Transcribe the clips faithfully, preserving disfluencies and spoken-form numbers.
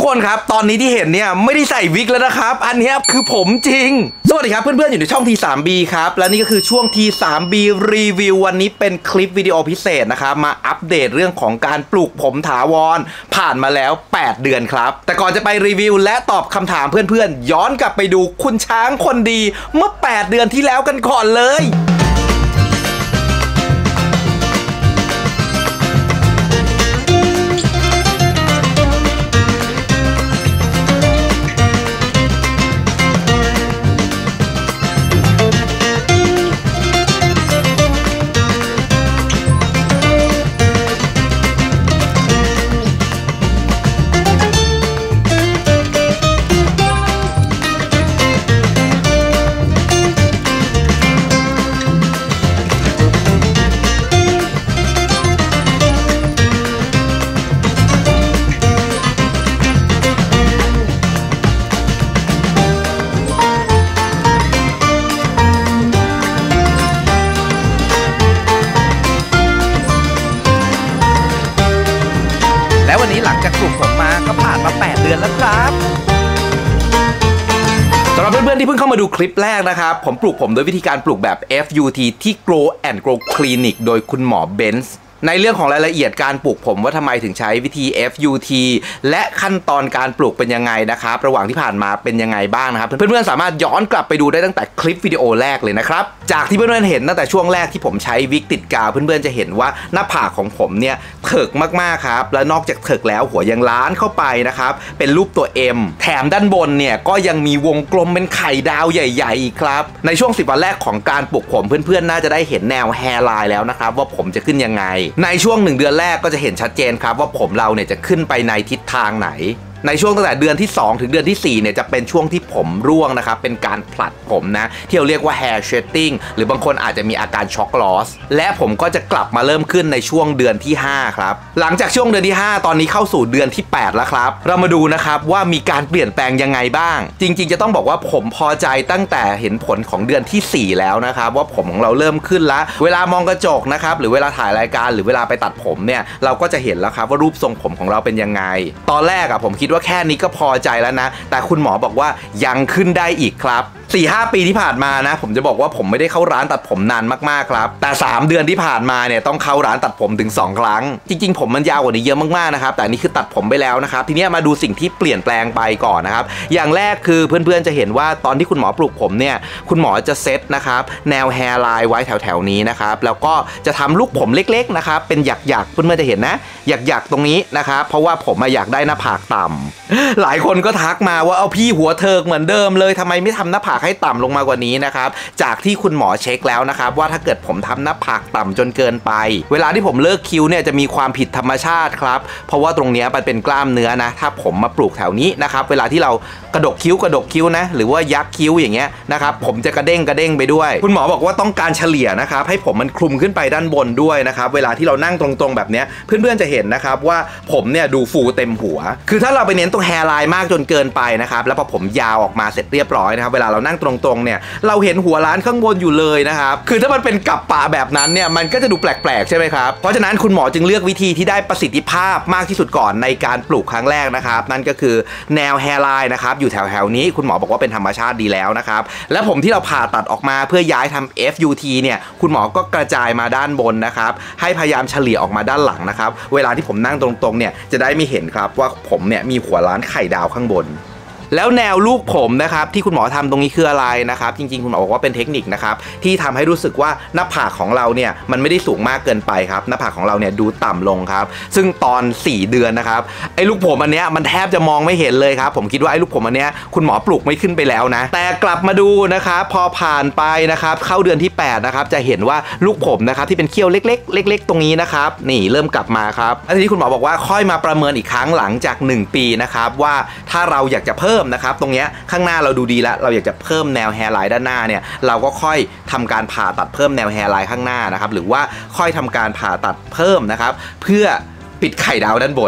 กคนครับตอนนี้ที่เห็นเนี่ยไม่ได้ใส่วิกแล้วนะครับอันนี้คือผมจริงสวัสดีครับเพื่อนๆอยู่ในช่อง ที ทรี บี ครับและนี่ก็คือช่วง ที ทรี บี รีวิววันนี้เป็นคลิปวิดีโอพิเศษนะครับมาอัปเดตเรื่องของการปลูกผมถาวรผ่านมาแล้วแปดเดือนครับแต่ก่อนจะไปรีวิวและตอบคำถามเพื่อนๆย้อนกลับไปดูคุณช้างคนดีเมื่อแปดเดือนที่แล้วกันก่อนเลยและวันนี้หลังจากปลูกผมมาก็ผ่านมาแปดเดือนแล้วครับสำหรับเพื่อนๆที่เพิ่งเข้ามาดูคลิปแรกนะครับผมปลูกผมโดยวิธีการปลูกแบบ เอฟ ยู ที ที่ Grow and Grow Clinic โดยคุณหมอเบนซ์ในเรื่องของรายละเอียดการปลูกผมว่าทำไมถึงใช้วิธี เอฟ ยู ที และขั้นตอนการปลูกเป็นยังไงนะครับระหว่างที่ผ่านมาเป็นยังไงบ้างนะครับเพื่อนๆสามารถย้อนกลับไปดูได้ตั้งแต่คลิปวิดีโอแรกเลยนะครับจากที่เพื่อนๆเห็นตั้งแต่ช่วงแรกที่ผมใช้วิกติดกาวเพื่อนๆจะเห็นว่าหน้าผากของผมเนี่ยเถิกมากๆครับและนอกจากเถิกแล้วหัวยังล้านเข้าไปนะครับเป็นรูปตัว M แถมด้านบนเนี่ยก็ยังมีวงกลมเป็นไข่ดาวใหญ่ๆอีกครับในช่วงสิบวันแรกของการปลูกผมเพื่อนๆน่าจะได้เห็นแนวแฮร์ไลน์แล้วนะครับว่าผมจะขึ้นยังไงในช่วงหนึ่งเดือนแรกก็จะเห็นชัดเจนครับว่าผมเราเนี่ยจะขึ้นไปในทิศทางไหนในช่วงตั้งแต่เดือนที่สองถึงเดือนที่สี่เนี่ยจะเป็นช่วงที่ผมร่วงนะครับเป็นการผลัดผมนะที่เราเรียกว่า hair shedding หรือบางคนอาจจะมีอาการ shock loss และผมก็จะกลับมาเริ่มขึ้นในช่วงเดือนที่ห้าครับหลังจากช่วงเดือนที่ห้าตอนนี้เข้าสู่เดือนที่แปดแล้วครับเรามาดูนะครับว่ามีการเปลี่ยนแปลงยังไงบ้างจริงๆจะต้องบอกว่าผมพอใจตั้งแต่เห็นผลของเดือนที่สี่แล้วนะครับว่าผมของเราเริ่มขึ้นแล้วเวลามองกระจกนะครับหรือเวลาถ่ายรายการหรือเวลาไปตัดผมเนี่ยเราก็จะเห็นแล้วครับว่ารูปทรงผมของเราเป็นยังไงตอนแรกอะผมคิดว่าแค่นี้ก็พอใจแล้วนะแต่คุณหมอบอกว่ายังขึ้นได้อีกครับ สี่ห้า ปีที่ผ่านมานะผมจะบอกว่าผมไม่ได้เข้าร้านตัดผมนานมากๆครับแต่สามเดือนที่ผ่านมาเนี่ยต้องเข้าร้านตัดผมถึงสองครั้งจริงๆผมมันยาวกว่านี้เยอะมากๆนะครับแต่นี่คือตัดผมไปแล้วนะครับทีนี้มาดูสิ่งที่เปลี่ยนแปลงไปก่อนนะครับอย่างแรกคือเพื่อนๆจะเห็นว่าตอนที่คุณหมอปลูกผมเนี่ยคุณหมอจะเซตนะครับแนวแฮร์ไลน์ไว้แถวๆนี้นะครับแล้วก็จะทำลูกผมเล็กๆนะครับเป็นหยักๆเพื่อนๆจะเห็นนะหยักๆตรงนี้นะครับเพราะว่าผมอยากได้หน้าผากต่ำหลายคนก็ทักมาว่าเอาพี่หัวเถิกเหมือนเดิมเลยทำไมไม่ทำหน้าผากให้ต่ำลงมากว่านี้นะครับจากที่คุณหมอเช็คแล้วนะครับว่าถ้าเกิดผมทำหน้าผากต่ำจนเกินไปเวลาที่ผมเลิกคิ้วเนี่ยจะมีความผิดธรรมชาติครับเพราะว่าตรงนี้มันเป็นกล้ามเนื้อนะถ้าผมมาปลูกแถวนี้นะครับเวลาที่เรากระดกคิ้วกระดกคิ้วนะหรือว่ายักคิ้วอย่างเงี้ยนะครับผมจะกระเด้งกระเด้งไปด้วยคุณหมอบอกว่าต้องการเฉลี่ยนะครับให้ผมมันคลุมขึ้นไปด้านบนด้วยนะครับเวลาที่เรานั่งตรงๆแบบนี้เพื่อนๆจะเห็นนะครับว่าผมเนี่ยดูฟูเต็มหัวคือถ้าเราไปเน้นตรงแฮร์ไลน์มากจนเกินไปนะครับแล้วพอผมยาวออกมาเสร็จเรียบร้อยนะครับเวลาเรานั่งตรงๆเนี่ยเราเห็นหัวล้านข้างบนอยู่เลยนะครับคือถ้ามันเป็นกับปะแบบนั้นเนี่ยมันก็จะดูแปลกๆใช่ไหมครับเพราะฉะนั้นคุณหมอจึงเลือกวิธีที่ได้ประสิทธิภาพมากที่สุดก่อนในการปลูกครั้งแรกนะครับนั่นก็คือแนวแฮร์ไลน์นะครับอยู่แถวๆนี้คุณหมอบอกว่าเป็นธรรมชาติดีแล้วนะครับและผมที่เราผ่าตัดออกมาเพื่อย้ายทำ เอฟ ยู ที เนี่ยคุณหมอก็กระจายมาด้านบนนะครับให้พยายามเฉลี่ยออกมาด้านหลังนะครับเวลาที่ผมนั่งตรงๆเนี่ยจะได้ไม่เห็นครับว่าผมเนี่ยมีหัวล้านไข่ดาวข้างบนแล้วแนวลูกผมนะครับที่คุณหมอทำตรงนี้คืออะไรนะครับจริงๆคุณหมอบอกว่าเป็นเทคนิคนะครับที่ทำให้รู้สึกว่าหน้าผากของเราเนี่ยมันไม่ได้สูงมากเกินไปครับหน้าผากของเราเนี่ยดูต่ำลงครับซึ่งตอนสี่เดือนนะครับไอ้ลูกผมอันเนี้ยมันแทบจะมองไม่เห็นเลยครับผมคิดว่าไอ้ลูกผมอันเนี้ยคุณหมอปลูกไม่ขึ้นไปแล้วนะแต่กลับมาดูนะครับพอผ่านไปนะครับเข้าเดือนที่แปดนะครับจะเห็นว่าลูกผมนะครับที่เป็นเขี้ยวเล็กๆเล็กๆตรงนี้นะครับนี่เริ่มกลับมาครับแล้วทีนี้คุณหมอบอกว่าค่อยมาประเมินอีกครั้งหลังจากหนึ่งปีนะครับว่าถ้าเราอยากจะเพิ่มนะครับตรงนี้ข้างหน้าเราดูดีแล้วเราอยากจะเพิ่มแนวแฮร์ไลน์ด้านหน้าเนี่ยเราก็ค่อยทำการผ่าตัดเพิ่มแนวแฮร์ไลน์ข้างหน้านะครับหรือว่าค่อยทำการผ่าตัดเพิ่มนะครับเพื่อปิดไข่ดาวด้านบน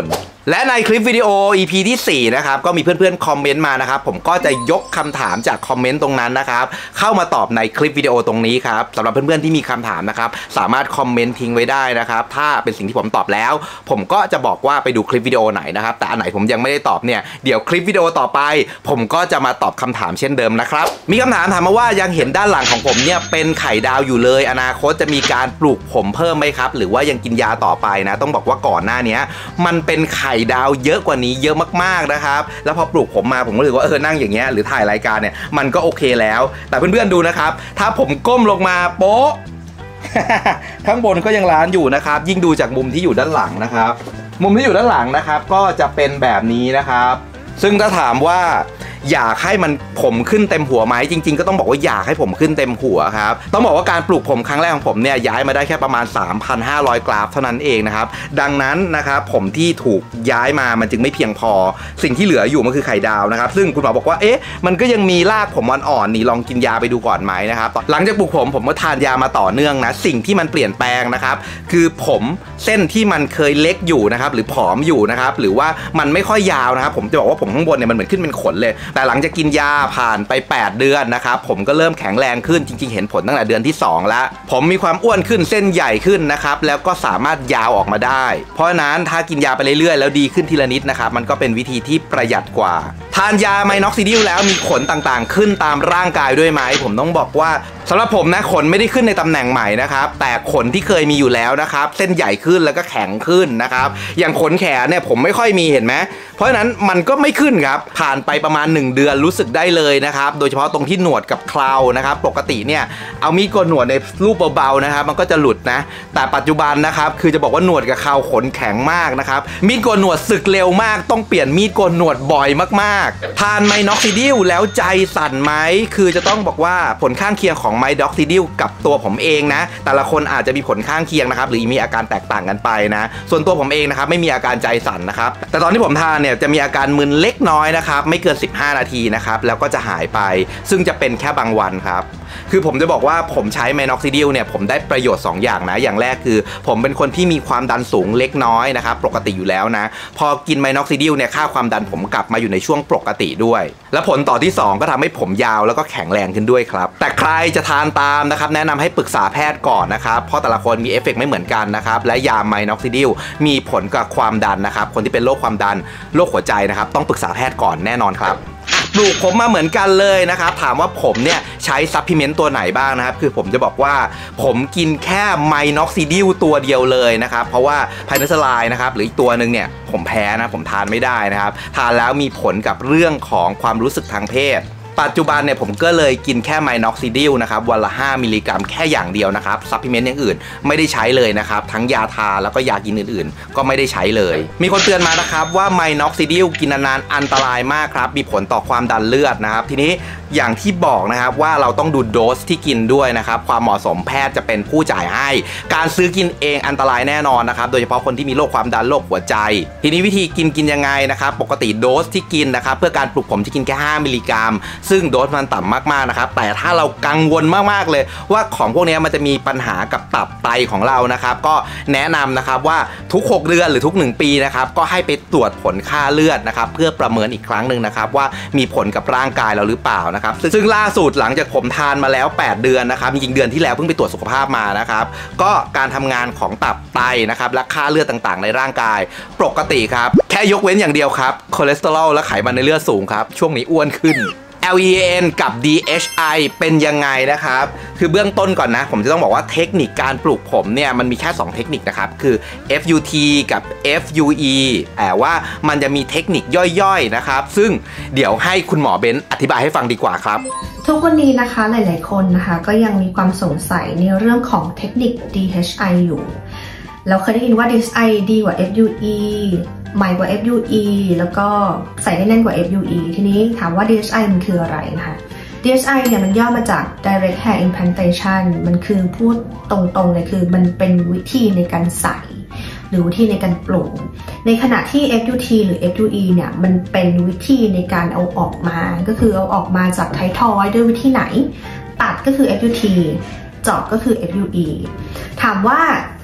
และในคลิปวิดีโอ อี พี ที่สี่นะครับก็มีเพื่อนๆคอมเมนต์มานะครับผมก็จะยกคำถามจากคอมเมนต์ตรงนั้นนะครับเข้ามาตอบในคลิปวิดีโอตรงนี้ครับสำหรับเพื่อนๆที่มีคำถามนะครับสามารถคอมเมนต์ทิ้งไว้ได้นะครับถ้าเป็นสิ่งที่ผมตอบแล้วผมก็จะบอกว่าไปดูคลิปวิดีโอไหนนะครับแต่อันไหนผมยังไม่ได้ตอบเนี่ยเดี๋ยวคลิปวิดีโอต่อไปผมก็จะมาตอบคำถามเช่นเดิมนะครับมีคำถามถามมาว่ายังเห็นด้านหลังของผมเนี่ยเป็นไข่ดาวอยู่เลยอนาคตจะมีการปลูกผมเพิ่มไหมครับหรือว่ายังกินยาต่อไปนะต้องบอกว่าก่อนหน้านี้มันเป็นไข่ดาวเยอะกว่านี้เยอะมากๆนะครับแล้วพอปลูกผมมาผมก็รู้สึกว่าเออนั่งอย่างเงี้ยหรือถ่ายรายการเนี่ยมันก็โอเคแล้วแต่เพื่อนๆดูนะครับถ้าผมก้มลงมาโป๊ะ ข้างบนก็ยังล้านอยู่นะครับยิ่งดูจากมุมที่อยู่ด้านหลังนะครับมุมที่อยู่ด้านหลังนะครับก็จะเป็นแบบนี้นะครับซึ่งถ้าถามว่าอยากให้มันผมขึ้นเต็มหัวไหมจริงๆก็ต้องบอกว่าอยากให้ผมขึ้นเต็มหัวครับต้องบอกว่าการปลูกผมครั้งแรกของผมเนี่ยย้ายมาได้แค่ประมาณ สามพันห้าร้อย กราฟเท่านั้นเองนะครับดังนั้นนะครับผมที่ถูกย้ายมามันจึงไม่เพียงพอสิ่งที่เหลืออยู่มันคือไข่ดาวนะครับซึ่งคุณหมอบอกว่าเอ๊ะมันก็ยังมีรากผมอ่อนๆนี่ลองกินยาไปดูก่อนไหมนะครับหลังจากปลูกผมผมก็ทานยามาต่อเนื่องนะสิ่งที่มันเปลี่ยนแปลงนะครับคือผมเส้นที่มันเคยเล็กอยู่นะครับหรือผอมอยู่นะครับหรือว่ามันไม่ค่อยยาวนะครับผมจะบอกว่าผมข้างบนเนี่ยมันเหมือนขึ้นเป็นขนเลยแต่หลังจากกินยาผ่านไปแปดเดือนนะครับผมก็เริ่มแข็งแรงขึ้นจริงๆเห็นผลตั้งแต่เดือนที่สองแล้วผมมีความอ้วนขึ้นเส้นใหญ่ขึ้นนะครับแล้วก็สามารถยาวออกมาได้เพราะฉะนั้นถ้ากินยาไปเรื่อยๆแล้วดีขึ้นทีละนิดนะครับมันก็เป็นวิธีที่ประหยัดกว่าทานยาไมน็อกซิดิลแล้วมีขนต่างๆขึ้นตามร่างกายด้วยไหมผมต้องบอกว่าสำหรับผมนะขนไม่ได้ขึ้นในตำแหน่งใหม่นะครับแต่ขนที่เคยมีอยู่แล้วนะครับเส้นใหญ่ขึ้นแล้วก็แข็งขึ้นนะครับอย่างขนแขนเนี่ยผมไม่ค่อยมีเห็นไหมเพราะฉะนั้นมันก็ไม่ขึ้นครับผ่านไปประมาณหนึ่งเดือนรู้สึกได้เลยนะครับโดยเฉพาะตรงที่หนวดกับเครานะครับปกติเนี่ยเอามีดโกนหนวดในรูปเบาๆนะครับมันก็จะหลุดนะแต่ปัจจุบันนะครับคือจะบอกว่าหนวดกับเคราขนแข็งมากนะครับมีดโกนหนวดสึกเร็วมากต้องเปลี่ยนมีดโกนหนวดบ่อยมากๆทานไมน็อกซิดิลแล้วใจสั่นไหมคือจะต้องบอกว่าผลข้างเคียงของไมน็อกซิดิลกับตัวผมเองนะแต่ละคนอาจจะมีผลข้างเคียงนะครับหรือมีอาการแตกต่างกันไปนะส่วนตัวผมเองนะครับไม่มีอาการใจสั่นนะครับแต่ตอนที่ผมทานเนี่ยจะมีอาการมึนเล็กน้อยนะครับไม่เกินสิบห้านาทีนะครับแล้วก็จะหายไปซึ่งจะเป็นแค่บางวันครับคือผมจะบอกว่าผมใช้ไมน็อกซิดิลเนี่ยผมได้ประโยชน์สองอย่างนะอย่างแรกคือผมเป็นคนที่มีความดันสูงเล็กน้อยนะครับปกติอยู่แล้วนะพอกินไมน็อกซิดิลเนี่ยค่าความดันผมกลับมาอยู่ในช่วงปกติด้วยและผลต่อที่สองก็ทำให้ผมยาวแล้วก็แข็งแรงขึ้นด้วยครับแต่ใครจะทานตามนะครับแนะนำให้ปรึกษาแพทย์ก่อนนะครับเพราะแต่ละคนมีเอฟเฟกต์ไม่เหมือนกันนะครับและยาไมน็อกซิดิลมีผลกับความดันนะครับคนที่เป็นโรคความดันโรคหัวใจนะครับต้องปรึกษาแพทย์ก่อนแน่นอนครับปลูกผมมาเหมือนกันเลยนะครับถามว่าผมเนี่ยใช้ซัพพลีเมนต์ตัวไหนบ้างนะครับคือผมจะบอกว่าผมกินแค่ไมน็อกซิดิลตัวเดียวเลยนะครับเพราะว่าไพเนสไลน์นะครับหรืออีกตัวหนึ่งเนี่ยผมแพ้นะผมทานไม่ได้นะครับทานแล้วมีผลกับเรื่องของความรู้สึกทางเพศปัจจุบันเนี่ยผมก็เลยกินแค่ไมน็อกซิดิลนะครับวันละห้ามิลลิกรัมแค่อย่างเดียวนะครับซัพพลีเมนต์อย่างอื่นไม่ได้ใช้เลยนะครับทั้งยาทาแล้วก็ยากินอื่นๆก็ไม่ได้ใช้เลยมีคนเตือนมานะครับว่าไมน็อกซิดิลกินนานๆอันตรายมากครับมีผลต่อความดันเลือดนะครับทีนี้อย่างที่บอกนะครับว่าเราต้องดูโดสที่กินด้วยนะครับความเหมาะสมแพทย์จะเป็นผู้จ่ายให้การซื้อกินเองอันตรายแน่นอนนะครับโดยเฉพาะคนที่มีโรคความดันโรคหัวใจทีนี้วิธีกินกินยังไงนะครับปกติโดสที่กินนะครับเพื่อการปลูกผมจะกินแค่ห้ามิลลิกรัมซึ่งโดสมันต่ำมากๆนะครับแต่ถ้าเรากังวลมากๆเลยว่าของพวกนี้มันจะมีปัญหากับตับไตของเรานะครับก็แนะนำนะครับว่าทุกหกเดือนหรือทุกหนึ่งปีนะครับก็ให้ไปตรวจผลค่าเลือดนะครับเพื่อประเมินอีกครั้งหนึ่งนะครับว่ามีผลกับร่างกายเราหรือเปล่านะครับซึ่งล่าสุดหลังจากผมทานมาแล้วแปดเดือนนะครับจริงๆเดือนที่แล้วเพิ่งไปตรวจสุขภาพมานะครับก็การทำงานของตับไตนะครับและค่าเลือดต่างๆในร่างกายปกติครับแค่ยกเว้นอย่างเดียวครับคอเลสเตอรอลและไขมันในเลือดสูงครับช่วงนี้อ้วนขึ้นแอล อี เอ็น กับ ดี เอช ไอ เป็นยังไงนะครับคือเบื้องต้นก่อนนะผมจะต้องบอกว่าเทคนิคการปลูกผมเนี่ยมันมีแค่สองเทคนิคนะครับคือ เอฟ ยู ที กับ เอฟ ยู อี แต่ว่ามันจะมีเทคนิคย่อยๆนะครับซึ่งเดี๋ยวให้คุณหมอเบนซ์อธิบายให้ฟังดีกว่าครับทุกวันนี้นะคะหลายๆคนนะคะก็ยังมีความสงสัยในเรื่องของเทคนิค ดี เอช ไอ อยู่เราเคยได้ยินว่า ดี เอช ไอ ดีกว่า เอฟ ยู อีใหม่กว่า เอฟ ยู อี แล้วก็ใส่ได้แน่นกว่า เอฟ ยู อี ทีนี้ถามว่า ดี เอช ไอ มันคืออะไรนะคะ ดี เอช ไอ เนี่ยมันย่อมาจาก direct hair implantation มันคือพูดตรงๆเลยคือมันเป็นวิธีในการใส่หรือวิธีในการปลูกในขณะที่ เอฟ ยู ที หรือ เอฟ ยู อี เนี่ยมันเป็นวิธีในการเอาออกมาก็คือเอาออกมาจากไททอยด์ด้วยวิธีไหนตัดก็คือ เอฟ ยู ที เจาะก็คือ เอฟ ยู อี ถามว่า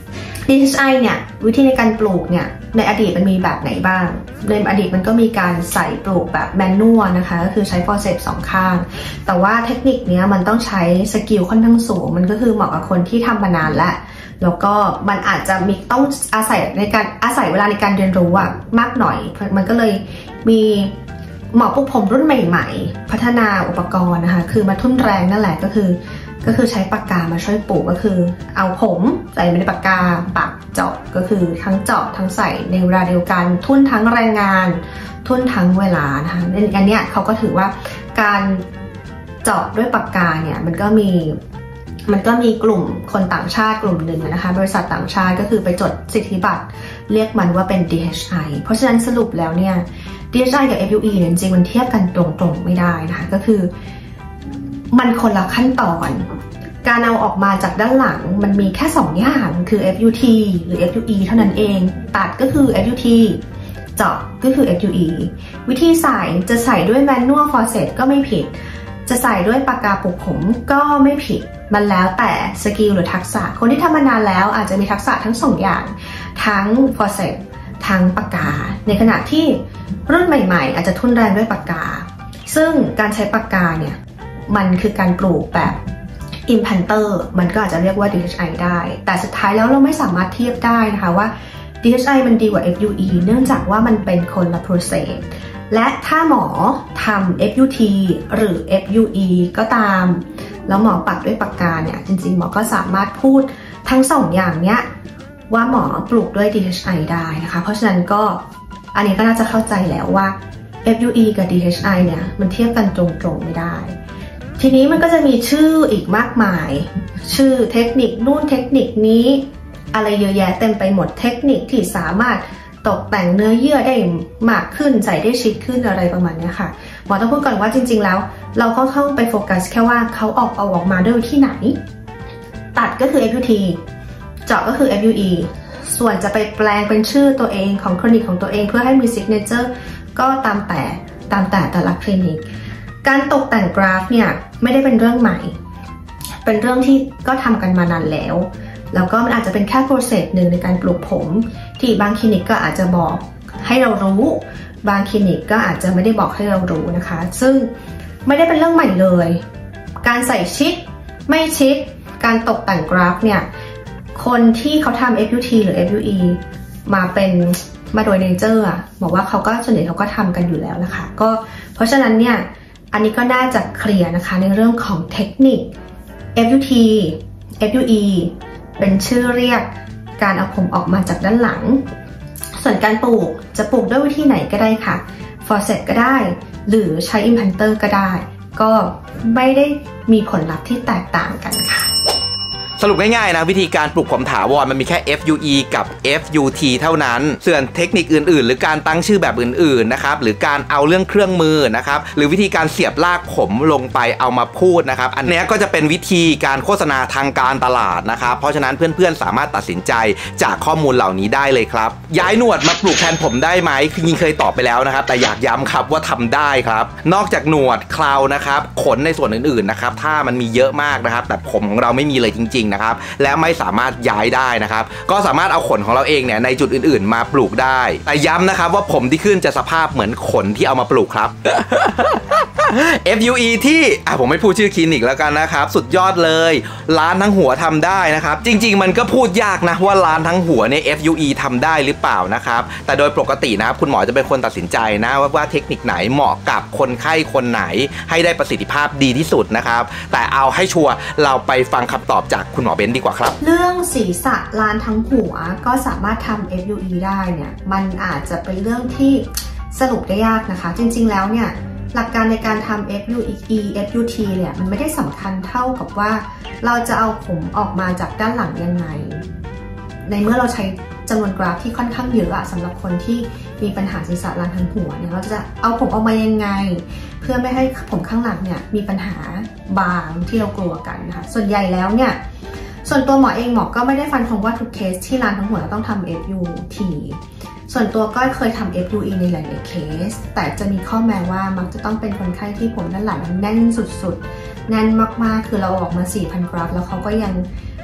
ดี เอช ไอ เนี่ยวิธีในการปลูกเนี่ยในอดีตมันมีแบบไหนบ้างในอดีตมันก็มีการใส่ปลูกแบบแมนนวลนะคะก็คือใช้ฟอร์เซปสองข้างแต่ว่าเทคนิคเนี้ยมันต้องใช้สกิลค่อนข้างสูงมันก็คือเหมาะกับคนที่ทำมานานแล้วแล้วก็มันอาจจะมีต้องอาศัยในการอาศัยเวลาในการเรียนรู้อะมากหน่อยมันก็เลยมีหมอปลูกผมรุ่นใหม่ๆพัฒนาอุปกรณ์นะคะคือมาทุ่นแรงนั่นแหละก็คือก็คือใช้ปากกามาช่วยปลูกก็คือเอาผมใส่ในปากกาปักเจาะก็คือทั้งเจาะทั้งใส่ในเวลาเดียวกันทุ่นทั้งแรงงานทุ่นทั้งเวลานะคะอันเนี้ยเขาก็ถือว่าการเจาะด้วยปากกาเนี่ยมันก็มีมันก็มีกลุ่มคนต่างชาติกลุ่มหนึ่งนะคะบริษัทต่างชาติก็คือไปจดสิทธิบัตรเรียกมันว่าเป็น ดี เอช ไอ เพราะฉะนั้นสรุปแล้วเนี่ย ดี เอช ไอ กับ เอฟ ยู อี เนี่ยจริงๆมันเทียบกันตรงๆไม่ได้นะคะก็คือมันคนละขั้นตอนการเอาออกมาจากด้านหลังมันมีแค่สองอย่างคือ เอฟ ยู ที หรือ เอฟ ยู อี เท่านั้นเองตัดก็คือ เอฟ ยู ที เจาะก็คือ เอฟ ยู อี วิธีใส่จะใส่ด้วยแมนนวลฟอร์เซปก็ไม่ผิดจะใส่ด้วยปากกาปลูกผมก็ไม่ผิดมันแล้วแต่สกิลหรือทักษะคนที่ทำมานานแล้วอาจจะมีทักษะทั้งสองอย่างทั้งฟอร์เซปทั้งปากกาในขณะที่รุ่นใหม่ๆอาจจะทุ่นแรงด้วยปากกาซึ่งการใช้ปากกาเนี่ยมันคือการปลูกแบบ implanter มันก็อาจจะเรียกว่า ดี เอช ไอ ได้แต่สุดท้ายแล้วเราไม่สามารถเทียบได้นะคะว่า ดี เอช ไอ มันดีกว่า เอฟ ยู อี เนื่องจากว่ามันเป็นคนละ process และถ้าหมอทำ เอฟ ยู ที หรือ เอฟ ยู อี ก็ตามแล้วหมอปักด้วยปากกาเนี่ยจริงๆหมอก็สามารถพูดทั้งสองอย่างเนี้ยว่าหมอปลูกด้วย ดี เอช ไอ ได้นะคะเพราะฉะนั้นก็อันนี้ก็น่าจะเข้าใจแล้วว่า เอฟ ยู อี กับ ดี เอช ไอ เนี่ยมันเทียบกันตรงๆไม่ได้ทีนี้มันก็จะมีชื่ออีกมากมายชื่อเทคนิคนู่นเทคนิคนี้อะไรเยอะแยะเต็มไปหมดเทคนิคที่สามารถตกแต่งเนื้อเยื่อได้มากขึ้นใส่ได้ชิดขึ้นอะไรประมาณนี้ค่ะหมอต้องพูดก่อนว่าจริงๆแล้วเราก็ต้องไปโฟกัสแค่ว่าเขาออกเอาออกมาด้วยวิธีไหนตัดก็คือ เอฟ ยู ที เจาะก็คือ เอฟ ยู อี ส่วนจะไปแปลงเป็นชื่อตัวเองของคลินิกของตัวเองเพื่อให้มีซิกเนเจอร์ก็ตามแต่ตามแต่แต่ละคลินิกการตกแต่งกราฟเนี่ยไม่ได้เป็นเรื่องใหม่เป็นเรื่องที่ก็ทำกันมานานแล้วแล้วก็มันอาจจะเป็นแค่โปรเซสหนึ่งในการปลูกผมที่บางคลินิกก็อาจจะบอกให้เรารู้บางคลินิกก็อาจจะไม่ได้บอกให้เรารู้นะคะซึ่งไม่ได้เป็นเรื่องใหม่เลยการใส่ชิดไม่ชิดการตกแต่งกราฟเนี่ยคนที่เขาทำ เอฟ ยู ที หรือ เอฟ ยู อี มาเป็นมาโดยเนเจอร์อะบอกว่าเขาก็ส่วนใหญ่เขาก็ทำกันอยู่แล้วนะคะก็เพราะฉะนั้นเนี่ยอันนี้ก็น่าจะเคลียร์นะคะในเรื่องของเทคนิค เอฟ ยู ที เอฟ ยู อี เป็นชื่อเรียกการเอาผมออกมาจากด้านหลังส่วนการปลูกจะปลูกด้วยวิธีไหนก็ได้ค่ะ forceps ก็ได้หรือใช้ implanter ก็ได้ก็ไม่ได้มีผลลัพธ์ที่แตกต่างกันค่ะสรุปง่ายๆนะวิธีการปลูกผมถาวรมันมีแค่ เอฟ ยู อี กับ เอฟ ยู ที เท่านั้นส่วนเทคนิคอื่นๆหรือการตั้งชื่อแบบอื่นๆนะครับหรือการเอาเรื่องเครื่องมือนะครับหรือวิธีการเสียบลากผมลงไปเอามาพูดนะครับอันนี้ก็จะเป็นวิธีการโฆษณาทางการตลาดนะครับเพราะฉะนั้นเพื่อนๆสามารถตัดสินใจจากข้อมูลเหล่านี้ได้เลยครับย้ายหนวดมาปลูกแทนผมได้ไหมจริงๆเคยตอบไปแล้วนะครับแต่อยากย้ำครับว่าทำได้ครับนอกจากหนวดเครานะครับขนในส่วนอื่นๆนะครับถ้ามันมีเยอะมากนะครับแต่ผมของเราไม่มีเลยจริงๆนะครับและไม่สามารถย้ายได้นะครับก็สามารถเอาขนของเราเองเนี่ยในจุดอื่นๆมาปลูกได้แต่ย้ำนะครับว่าผมที่ขึ้นจะสภาพเหมือนขนที่เอามาปลูกครับ เอฟ ยู อี ที่อ่ะผมไม่พูดชื่อคลินิกแล้วกันนะครับสุดยอดเลยร้านทั้งหัวทำได้นะครับจริงๆมันก็พูดยากนะว่าร้านทั้งหัวเนี่ย เอฟ ยู อี ทำได้หรือเปล่านะครับแต่โดยปกตินะครับคุณหมอจะเป็นคนตัดสินใจนะว่าว่าเทคนิคไหนเหมาะกับคนไข้คนไหนให้ได้ประสิทธิภาพดีที่สุดนะครับแต่เอาให้ชัวร์เราไปฟังคำตอบจากคุณหมอเบนซ์ดีกว่าครับเรื่องศีรษะร้านทั้งหัวก็สามารถทำ เอฟ ยู อี ได้เนี่ยมันอาจจะเป็นเรื่องที่สรุปได้ยากนะคะจริงๆแล้วเนี่ยหลักการในการทำ เอฟ ยู อี เอฟ ยู ที เนี่ยมันไม่ได้สำคัญเท่ากับว่าเราจะเอาผมออกมาจากด้านหลังยังไงในเมื่อเราใช้จำนวนกราฟที่ค่อนข้างเยอะสำหรับคนที่มีปัญหาศีรษะร้านทั้งหัวเนี่ยเราจะเอาผมออกมายังไงเพื่อไม่ให้ผมข้างหลังเนี่ยมีปัญหาบางที่เรากลัวกันนะคะส่วนใหญ่แล้วเนี่ยส่วนตัวหมอเองหมอก็ไม่ได้ฟันธงว่าทุกเคสที่ร้านทั้งหัวเราต้องทำ เอฟ ยู ที ส่วนตัวก็เคยทำ เอฟ ยู อี ในหลายๆเคสแต่จะมีข้อแม้ว่ามักจะต้องเป็นคนไข้ที่ผมด้านหลังแน่นสุดๆแน่นมากๆคือเราออกมา สี่พัน กราฟแล้วเขาก็ยัง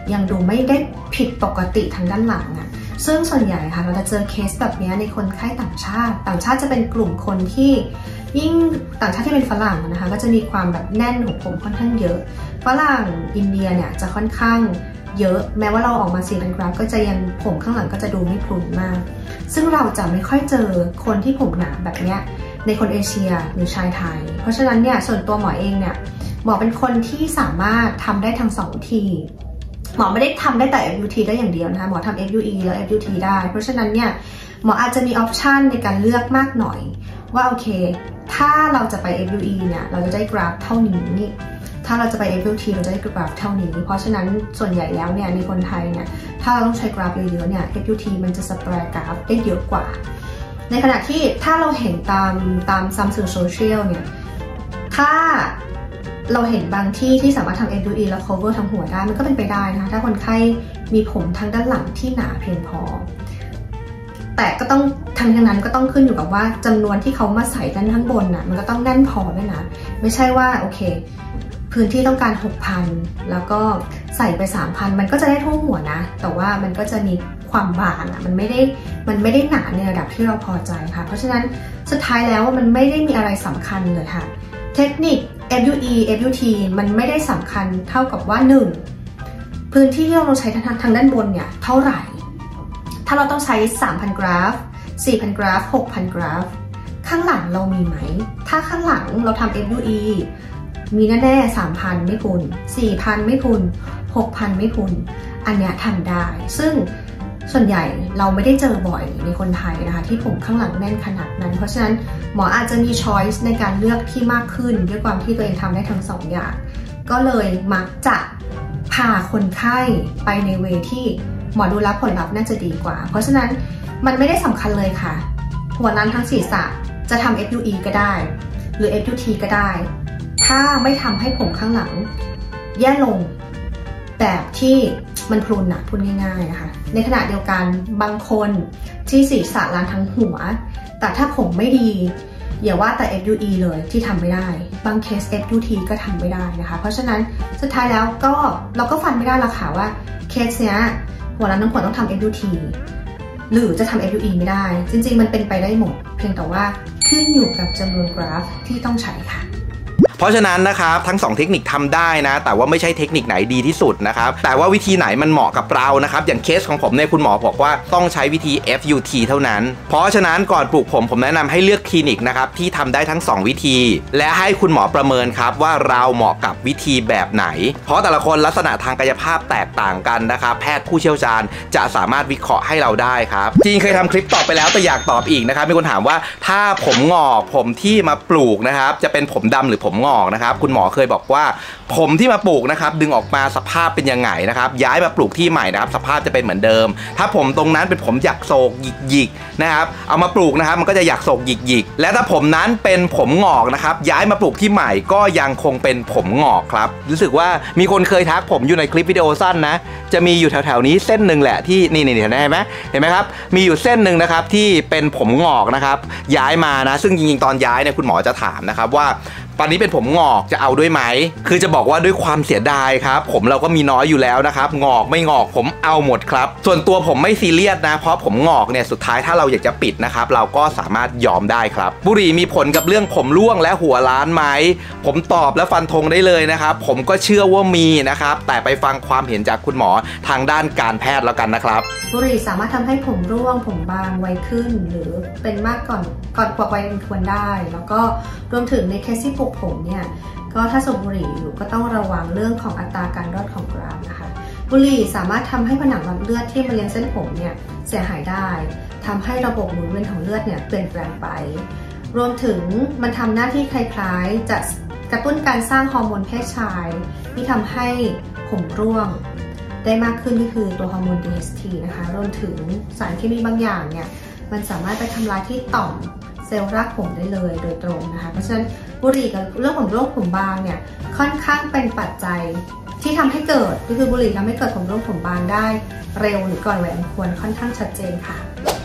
ยังดูไม่ได้ผิดปกติทางด้านหลังอะซึ่งส่วนใหญ่ค่ะเราจะเจอเคสแบบนี้ในคนไข้ต่างชาติต่างชาติจะเป็นกลุ่มคนที่ยิ่งต่างชาติที่เป็นฝรั่งนะคะก็จะมีความแบบแน่นของผมค่อนข้างเยอะฝรั่งอินเดียเนี่ยจะค่อนข้างเยอะแม้ว่าเราออกมาสี่พันกราฟก็จะยังผมข้างหลังก็จะดูไม่พรุนมากซึ่งเราจะไม่ค่อยเจอคนที่ผมหนาแบบนี้ในคนเอเชียหรือชายไทยเพราะฉะนั้นเนี่ยส่วนตัวหมอเองเนี่ยหมอเป็นคนที่สามารถทำได้ทั้งสองทีหมอไม่ได้ทำได้แต่ เอฟ ยู ที ได้อย่างเดียวนะคะหมอทำ เอฟ ยู อี และ เอฟ ยู ที ได้เพราะฉะนั้นเนี่ยหมออาจจะมีออปชันในการเลือกมากหน่อยว่าโอเคถ้าเราจะไป เอฟ ยู อี เนี่ยเราจะได้กราฟเท่านี้ถ้าเราจะไป เอฟ ยู ที เราจะได้กราฟเท่านี้เพราะฉะนั้นส่วนใหญ่แล้วเนี่ยในคนไทยเนี่ยถ้าเราต้องใช้กราฟเยอะๆเนี่ย เอฟ ยู ที มันจะสเปรดกราฟได้เยอะกว่าในขณะที่ถ้าเราเห็นตามตามซัมสื่อโซเชียลเนี่ยถ้าเราเห็นบางที่ที่สามารถทำ เอฟ ยู อี แล้ว cover ทั้งหัวได้มันก็เป็นไปได้นะคะถ้าคนไข้มีผมทางด้านหลังที่หนาเพียงพอแต่ก็ต้องทั้งนั้นก็ต้องขึ้นอยู่กับว่าจำนวนที่เขามาใส่ด้านข้างบนน่ะมันก็ต้องแน่นพอด้วยนะไม่ใช่ว่าโอเคพื้นที่ต้องการ หกพัน แล้วก็ใส่ไป สามพัน มันก็จะได้ทั่วหัวนะแต่ว่ามันก็จะมีความบางอ่ะมันไม่ได้มันไม่ได้หนาในระดับที่เราพอใจค่ะเพราะฉะนั้นสุดท้ายแล้วมันไม่ได้มีอะไรสำคัญเลยค่ะเทคนิค เอฟ ยู อี เอฟ ยู ที มันไม่ได้สำคัญเท่ากับว่าหนึ่งพื้นที่ที่เราใช้ทางทางด้านบนเนี่ยเท่าไหร่ถ้าเราต้องใช้ สามพัน กราฟ สี่พัน กราฟ หกพัน กราฟข้างหลังเรามีไหมถ้าข้างหลังเราทำ เอฟ ยู อี มีแน่ๆ สามพัน ไม่พุน สี่พัน ไม่พุน หกพัน ไม่พุนอันเนี้ยทำได้ซึ่งส่วนใหญ่เราไม่ได้เจอบ่อยในคนไทยนะคะที่ผมข้างหลังแน่นขนาดนั้นเพราะฉะนั้นหมออาจจะมีช้อยส์ในการเลือกที่มากขึ้นด้วยความที่ตัวเองทำได้ทั้งสองอย่างก็เลยมักจะพาคนไข้ไปในเวที่หมอดูแลผลลัพธ์น่าจะดีกว่าเพราะฉะนั้นมันไม่ได้สำคัญเลยค่ะหัวล้านทั้งศีรษะจะทำ เอฟ ยู อี ก็ได้หรือ เอฟ ยู ที ก็ได้ถ้าไม่ทำให้ผมข้างหลังแย่ลงแบบที่มันพรุนนะพูดง่ายๆนะคะในขณะเดียวกันบางคนที่ศีรษะล้านทั้งหัวแต่ถ้าผมไม่ดีอย่าว่าแต่ เอฟ ยู อี เลยที่ทำไม่ได้บางเคส เอฟ ยู ที ก็ทำไม่ได้นะคะเพราะฉะนั้นสุดท้ายแล้วก็เราก็ฟันไม่ได้ละค่ะว่าเคสเนี้ยหัวล้านทั้งหัวต้องทำ เอฟ ยู ที หรือจะทำ เอฟ ยู อี ไม่ได้จริงๆมันเป็นไปได้หมดเพียงแต่ว่าขึ้นอยู่กับจำนวนกราฟที่ต้องใช้ค่ะเพราะฉะนั้นนะครับทั้งสองเทคนิคทำได้นะแต่ว่าไม่ใช่เทคนิคไหนดีที่สุดนะครับแต่ว่าวิธีไหนมันเหมาะกับเรานะครับอย่างเคสของผมเนี่ยคุณหมอบอกว่าต้องใช้วิธี เอฟ ยู ที เท่านั้นเพราะฉะนั้นก่อนปลูกผมผมแนะนำให้เลือกคลินิกนะครับที่ทำได้ทั้งสองวิธีและให้คุณหมอประเมินครับว่าเราเหมาะกับวิธีแบบไหนเพราะแต่ละคนลักษณะทางกายภาพแตกต่างกันนะครับแพทย์ผู้เชี่ยวชาญจะสามารถวิเคราะห์ให้เราได้ครับจริงเคยทำคลิปตอบไปแล้วแต่อยากตอบอีกนะครับมีคนถามว่าถ้าผมงอกผมที่มาปลูกนะครับจะเป็นผมดำหรือผมงอกนะครับคุณหมอเคยบอกว่าผมที่มาปลูกนะครับดึงออกมาสภาพเป็นยังไงนะครับย้ายมาปลูกที่ใหม่นะครับสภาพจะเป็นเหมือนเดิมถ้าผมตรงนั้นเป็นผมหยักโศกหยิกหยิกนะครับเอามาปลูกนะครับมันก็จะหยักโศกหยิกหยิกและถ้าผมนั้นเป็นผมงอกนะครับย้ายมาปลูกที่ใหม่ก็ยังคงเป็นผมงอกครับรู้สึกว่ามีคนเคยทักผมอยู่ในคลิปวิดีโอสั้นนะจะมีอยู่แถวๆนี้เส้นหนึ่งแหละที่นี่นี่เห็นไหมเห็นไหมครับมีอยู่เส้นหนึ่งนะครับที่เป็นผมงอกนะครับย้ายมานะซึ่งจริงๆตอนย้ายเนี่ยคุณหมอจะถามนะครับว่าตอนนี้เป็นผมงอกจะเอาด้วยไหมคือจะบอกว่าด้วยความเสียดายครับผมเราก็มีน้อยอยู่แล้วนะครับงอกไม่งอกผมเอาหมดครับส่วนตัวผมไม่ซีเรียสนะเพราะผมงอกเนี่ยสุดท้ายถ้าเราอยากจะปิดนะครับเราก็สามารถยอมได้ครับบุหรี่มีผลกับเรื่องผมร่วงและหัวล้านไหมผมตอบและฟันธงได้เลยนะครับผมก็เชื่อว่ามีนะครับแต่ไปฟังความเห็นจากคุณหมอทางด้านการแพทย์แล้วกันนะครับบุหรี่สามารถทำให้ผมร่วงผมบางไวขึ้นหรือเป็นมากก่อนก่อนกว่าวัยอันควรได้แล้วก็รวมถึงในเคสที่ปลูกผมเนี่ยก็ถ้าสูบบุหรี่อยู่ก็ต้องระวังเรื่องของอัตราการรอดของกรามนะคะบุหรี่สามารถทำให้ผนังหลอดเลือดที่มาเลี้ยงเส้นผมเนี่ยเสียหายได้ทำให้ระบบหมุนเวียนของเลือดเนี่ยเปลี่ยนแปลงไปรวมถึงมันทำหน้าที่คล้ายๆจะกระตุ้นการสร้างฮอร์โมนเพศชายที่ทำให้ผมร่วงได้มากขึ้นก็คือตัวฮอร์โมน ดี เอช ที นะคะรวมถึงสารเคมีบางอย่างเนี่ยมันสามารถไปทำลายที่ต่อมเซลล์รากผมได้เลยโดยตรงนะคะเพราะฉะนั้นบุหรี่กับเรื่องของโรคผมบางเนี่ยค่อนข้างเป็นปัจจัยที่ทำให้เกิดก็คือบุหรี่ทำให้เกิดผมร่วงผมบางได้เร็วหรือก่อนวัยอันควรค่อนข้างชัดเจนค่ะ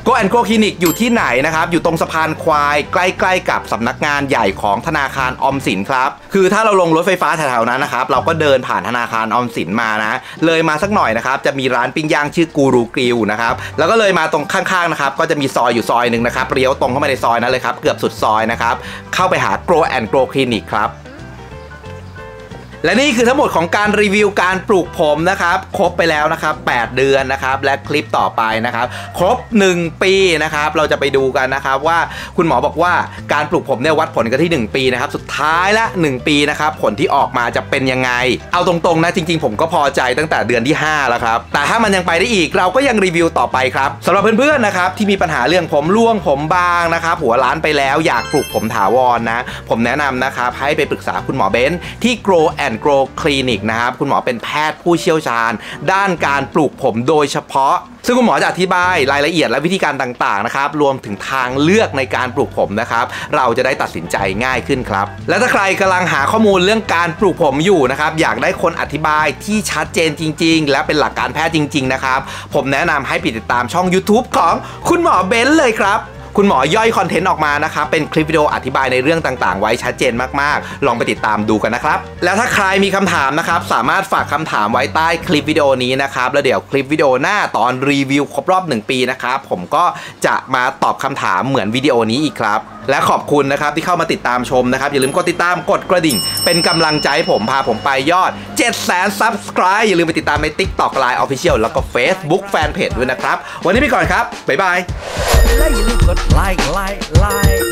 Go and Grow Clinic อยู่ที่ไหนนะครับอยู่ตรงสะพานควายใกล้ๆกับสำนักงานใหญ่ของธนาคารออมสินครับคือถ้าเราลงรถไฟฟ้าแถวๆนั้นนะครับเราก็เดินผ่านธนาคารออมสินมานะเลยมาสักหน่อยนะครับจะมีร้านปิ้งย่างชื่อกูรูกริลนะครับแล้วก็เลยมาตรงข้างๆนะครับก็จะมีซอยอยู่ซอยหนึ่งนะครับเลี้ยวตรงเข้ามาในซอยนั้นเลยครับเกือบสุดซอยนะครับเข้าไปหา Go and Grow Clinic ครับและนี่คือทั้งหมดของการรีวิวการปลูกผมนะครับครบไปแล้วนะครับแปดเดือนนะครับและคลิปต่อไปนะครับครบหนึ่งปีนะครับเราจะไปดูกันนะครับว่าคุณหมอบอกว่าการปลูกผมเนี่ยวัดผลกันที่หนึ่งปีนะครับสุดท้ายละหนึ่งปีนะครับผลที่ออกมาจะเป็นยังไงเอาตรงๆนะจริงๆผมก็พอใจตั้งแต่เดือนที่ห้าแล้วครับแต่ถ้ามันยังไปได้อีกเราก็ยังรีวิวต่อไปครับสำหรับเพื่อนๆนะครับที่มีปัญหาเรื่องผมร่วงผมบางนะครับหัวล้านไปแล้วอยากปลูกผมถาวรนะผมแนะนำนะครับให้ไปปรึกษาคุณหมอเบนซ์ที่ Grow and Grow Clinic นะครับคุณหมอเป็นแพทย์ผู้เชี่ยวชาญด้านการปลูกผมโดยเฉพาะซึ่งคุณหมอจะอธิบายรายละเอียดและวิธีการต่างๆนะครับรวมถึงทางเลือกในการปลูกผมนะครับเราจะได้ตัดสินใจง่ายขึ้นครับและถ้าใครกำลังหาข้อมูลเรื่องการปลูกผมอยู่นะครับอยากได้คนอธิบายที่ชัดเจนจริงๆและเป็นหลักการแพทย์จริงๆนะครับผมแนะนำให้ติดตามช่อง YouTube ของคุณหมอเบนซ์เลยครับคุณหมอย่อยคอนเทนต์ออกมานะครับเป็นคลิปวิดีโออธิบายในเรื่องต่างๆไว้ชัดเจนมากๆลองไปติดตามดูกันนะครับแล้วถ้าใครมีคำถามนะครับสามารถฝากคำถามไว้ใต้คลิปวิดีโอนี้นะครับแล้วเดี๋ยวคลิปวิดีโอหน้าตอนรีวิวครบรอบหนึ่งปีนะครับผมก็จะมาตอบคำถามเหมือนวิดีโอนี้อีกครับและขอบคุณนะครับที่เข้ามาติดตามชมนะครับอย่าลืมกดติดตามกดกระดิ่งเป็นกำลังใจให้ผมพาผมไปยอด เจ็ดแสน ซับสไครบ์ อย่าลืมไปติดตามใน TikTok ไลน์ Official แล้วก็ Facebook Fanpage ด้วยนะครับวันนี้ไปก่อนครับบ๊ายบายและอย่าลืมกดไลค์ไลค์ไลค์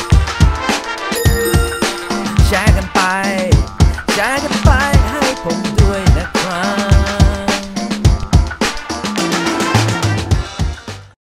แชร์กันไปแชร์กันไปให้ผม